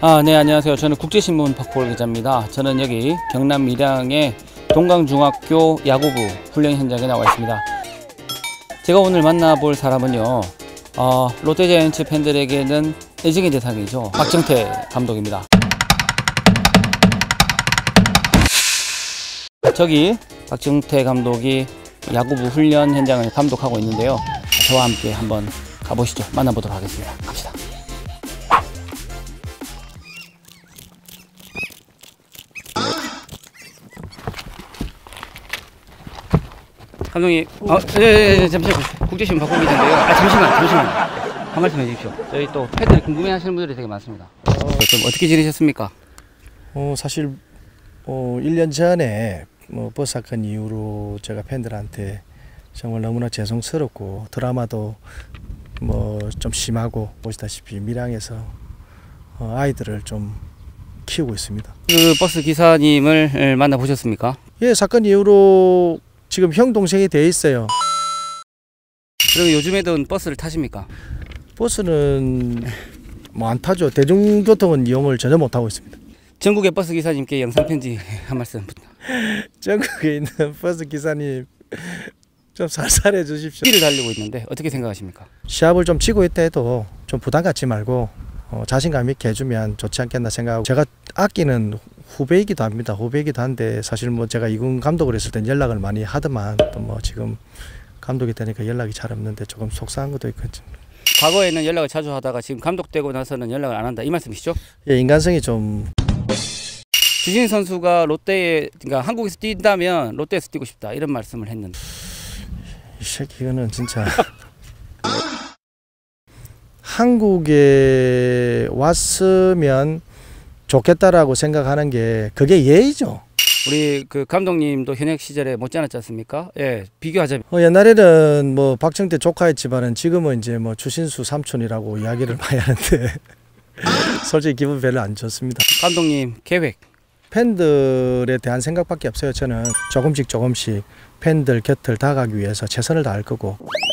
네, 안녕하세요. 저는 국제신문 박보을 기자입니다. 저는 여기 경남 밀양의 동강중학교 야구부 훈련 현장에 나와 있습니다. 제가 오늘 만나볼 사람은요, 롯데자이언츠 팬들에게는 애정의 대상이죠. 박정태 감독입니다. 저기 박정태 감독이 야구부 훈련 현장을 감독하고 있는데요. 저와 함께 한번 가보시죠. 만나보도록 하겠습니다. 갑시다. 감독님, 잠시만요. 국제신문 박보을 기자인데요. 잠시만. 한 말씀 해주십시오. 저희 또 팬들이 궁금해하시는 분들이 되게 많습니다. 좀 어떻게 지내셨습니까? 사실 1년 전에 버스 사건 이후로 제가 팬들한테 정말 너무나 죄송스럽고 드라마도 좀 심하고 보시다시피 밀양에서 아이들을 좀 키우고 있습니다. 그 버스 기사님을 만나보셨습니까? 예, 사건 이후로 지금 형 동생이 돼 있어요. 그럼 요즘에도 버스를 타십니까? 버스는 안 타죠. 대중교통은 이용을 전혀 못 하고 있습니다. 전국의 버스 기사님께 영상 편지 한 말씀. 전국에 있는 버스 기사님 좀 살살해 주십시오. 길을 달리고 있는데 어떻게 생각하십니까? 시합을 좀 치고 있다 해도 좀 부담 갖지 말고 자신감 있게 해주면 좋지 않겠나 생각하고, 제가 아끼는 후배이기도 합니다. 후배이기도 한데 사실 제가 이군 감독을 했을 땐 연락을 많이 하더만 또 지금 감독이 되니까 연락이 잘 없는데 조금 속상한 것도 있거든요. 과거에는 연락을 자주 하다가 지금 감독되고 나서는 연락을 안 한다, 이 말씀이시죠? 예, 인간성이 좀. 주신 선수가 롯데에, 그러니까 한국에서 뛴다면 롯데에서 뛰고 싶다, 이런 말씀을 했는데 이 새끼는 진짜 한국에 왔으면 좋겠다라고 생각하는 게 그게 예의죠. 우리 그 감독님도 현역 시절에 못지않았지 않습니까? 예, 비교하자면 옛날에는 박정태 조카였지만은 지금은 이제 추신수 삼촌이라고 이야기를 많이 하는데 솔직히 기분 별로 안 좋습니다. 감독님 계획? 팬들에 대한 생각밖에 없어요. 저는 조금씩 팬들 곁을 다가가기 위해서 최선을 다할 거고,